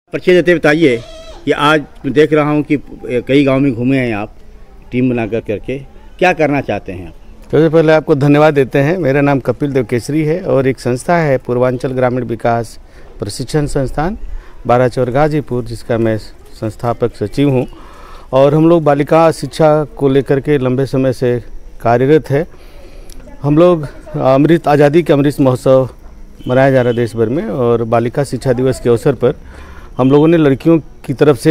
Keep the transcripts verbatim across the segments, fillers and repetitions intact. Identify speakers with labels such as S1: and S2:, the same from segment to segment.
S1: परिचय देते बताइए कि आज देख रहा हूँ कि कई गांव में घूमे हैं आप टीम बना कर करके, क्या करना चाहते हैं आप?
S2: सबसे पहले आपको धन्यवाद देते हैं। मेरा नाम कपिल देव केसरी है और एक संस्था है पूर्वांचल ग्रामीण विकास प्रशिक्षण संस्थान बाराचौर गाजीपुर, जिसका मैं संस्थापक सचिव हूँ। और हम लोग बालिका शिक्षा को लेकर के लंबे समय से कार्यरत है। हम लोग अमृत आज़ादी के अमृत महोत्सव मनाया जा रहा है देश भर में, और बालिका शिक्षा दिवस के अवसर पर हम लोगों ने लड़कियों की तरफ से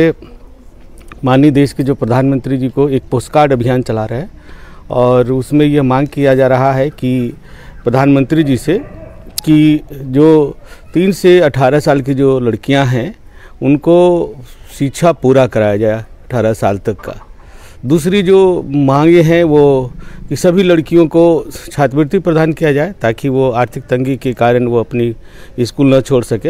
S2: माननीय देश के जो प्रधानमंत्री जी को एक पोस्टकार्ड अभियान चला रहे हैं, और उसमें यह मांग किया जा रहा है कि प्रधानमंत्री जी से कि जो तीन से अठारह साल की जो लड़कियां हैं उनको शिक्षा पूरा कराया जाए अठारह साल तक का। दूसरी जो मांगे हैं वो कि सभी लड़कियों को छात्रवृत्ति प्रदान किया जाए ताकि वो आर्थिक तंगी के कारण वो अपनी स्कूल न छोड़ सके।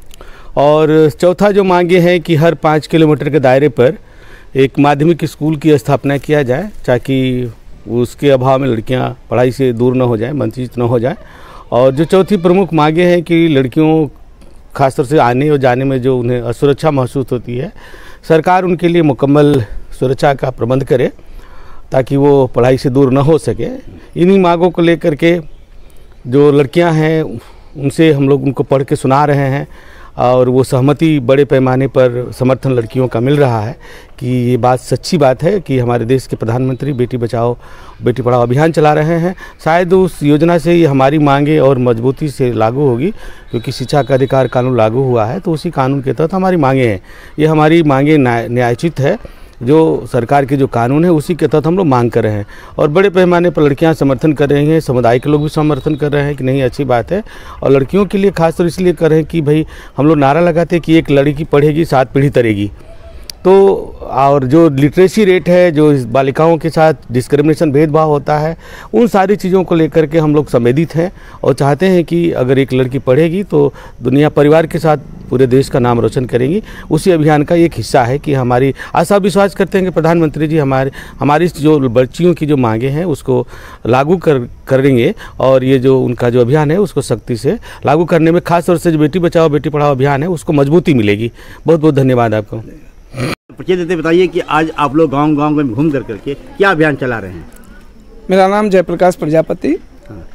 S2: और चौथा जो मांगे हैं कि हर पाँच किलोमीटर के दायरे पर एक माध्यमिक स्कूल की स्थापना किया जाए ताकि उसके अभाव में लड़कियां पढ़ाई से दूर न हो जाएं, वंचित न हो जाएं। और जो चौथी प्रमुख मांगे हैं कि लड़कियों खासतौर से आने और जाने में जो उन्हें असुरक्षा महसूस होती है, सरकार उनके लिए मुकम्मल सुरक्षा का प्रबंध करे ताकि वो पढ़ाई से दूर न हो सके। इन्हीं मांगों को लेकर के जो लड़कियां हैं उनसे हम लोग उनको पढ़ के सुना रहे हैं, और वो सहमति बड़े पैमाने पर समर्थन लड़कियों का मिल रहा है कि ये बात सच्ची बात है कि हमारे देश के प्रधानमंत्री बेटी बचाओ बेटी पढ़ाओ अभियान चला रहे हैं। शायद उस योजना से ये हमारी मांगे और मजबूती से लागू होगी, क्योंकि शिक्षा का अधिकार कानून लागू हुआ है तो उसी कानून के तहत हमारी मांगे हैं। ये हमारी मांगे न्यायोचित है, जो सरकार के जो कानून है उसी के तहत हम लोग मांग कर रहे हैं। और बड़े पैमाने पर लड़कियां समर्थन कर रही हैं, समुदाय के लोग भी समर्थन कर रहे हैं कि नहीं अच्छी बात है। और लड़कियों के लिए खासतौर इसलिए कर रहे हैं कि भाई हम लोग नारा लगाते हैं कि एक लड़की पढ़ेगी सात पीढ़ी तरेगी। तो और जो लिटरेसी रेट है, जो बालिकाओं के साथ डिस्क्रिमिनेशन भेदभाव होता है, उन सारी चीज़ों को लेकर के हम लोग संवेदित हैं और चाहते हैं कि अगर एक लड़की पढ़ेगी तो दुनिया परिवार के साथ पूरे देश का नाम रोशन करेंगी। उसी अभियान का एक हिस्सा है कि हमारी आशा विश्वास करते हैं कि प्रधानमंत्री जी हमारे हमारी जो बच्चियों की जो मांगे हैं उसको लागू कर करेंगे, और ये जो उनका जो अभियान है उसको सख्ती से लागू करने में खासतौर से जो बेटी बचाओ बेटी पढ़ाओ अभियान है उसको मजबूती मिलेगी। बहुत बहुत धन्यवाद आपको।
S1: परिचय देते बताइए कि आज आप लोग गांव गांव में घूम कर करके क्या अभियान चला रहे हैं?
S3: मेरा नाम जयप्रकाश प्रजापति हाँ।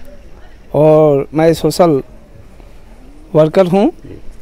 S3: और मैं सोशल वर्कर हूं,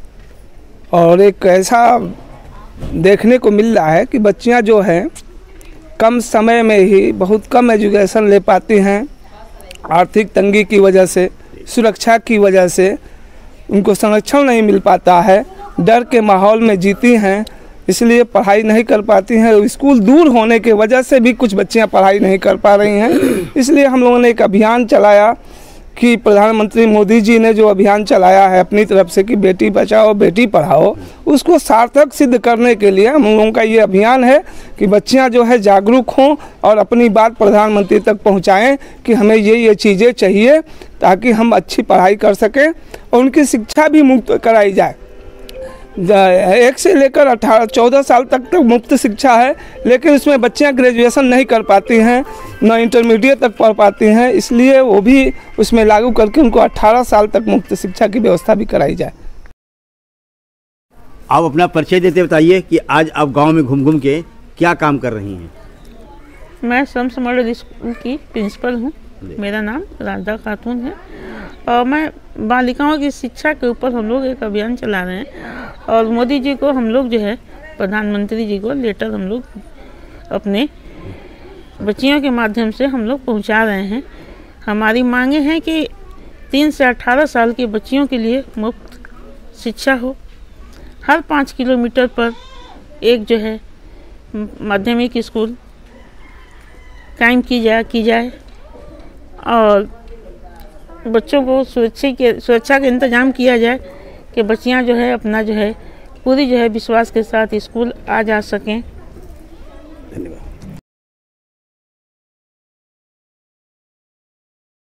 S3: और एक ऐसा देखने को मिल रहा है कि बच्चियां जो हैं कम समय में ही बहुत कम एजुकेशन ले पाती हैं। आर्थिक तंगी की वजह से, सुरक्षा की वजह से उनको संरक्षण नहीं मिल पाता है, डर के माहौल में जीती हैं, इसलिए पढ़ाई नहीं कर पाती हैं। स्कूल दूर होने के वजह से भी कुछ बच्चियां पढ़ाई नहीं कर पा रही हैं। इसलिए हम लोगों ने एक अभियान चलाया कि प्रधानमंत्री मोदी जी ने जो अभियान चलाया है अपनी तरफ से कि बेटी बचाओ बेटी पढ़ाओ, उसको सार्थक सिद्ध करने के लिए हम लोगों का ये अभियान है कि बच्चियां जो है जागरूक हों और अपनी बात प्रधानमंत्री तक पहुंचाएं कि हमें ये ये चीज़ें चाहिए ताकि हम अच्छी पढ़ाई कर सकें और उनकी शिक्षा भी मुफ्त कराई जाए। एक से लेकर अठारह चौदह साल तक तो मुफ्त शिक्षा है, लेकिन इसमें बच्चियां ग्रेजुएशन नहीं कर पाती हैं, न इंटरमीडिएट तक पढ़ पाती हैं, इसलिए वो भी उसमें लागू करके उनको अठारह साल तक मुफ्त शिक्षा की व्यवस्था भी कराई जाए।
S1: आप अपना परिचय देते बताइए कि आज आप गांव में घूम घूम के क्या काम कर रही हैं?
S4: मैं शम्स मॉडल स्कूल की प्रिंसिपल हूँ। मेरा नाम राधा खातून है और मैं बालिकाओं की शिक्षा के ऊपर हम लोग एक अभियान चला रहे हैं, और मोदी जी को हम लोग जो है प्रधानमंत्री जी को लेटर हम लोग अपने बच्चियों के माध्यम से हम लोग पहुंचा रहे हैं। हमारी मांगे हैं कि तीन से अठारह साल की बच्चियों के लिए मुफ्त शिक्षा हो, हर पाँच किलोमीटर पर एक जो है माध्यमिक स्कूल कायम की जाए की जाए और बच्चों को सुरक्षा के सुरक्षा का इंतजाम किया जाए कि बच्चियां जो है अपना जो है पूरी जो है विश्वास के साथ स्कूल आ जा सकें।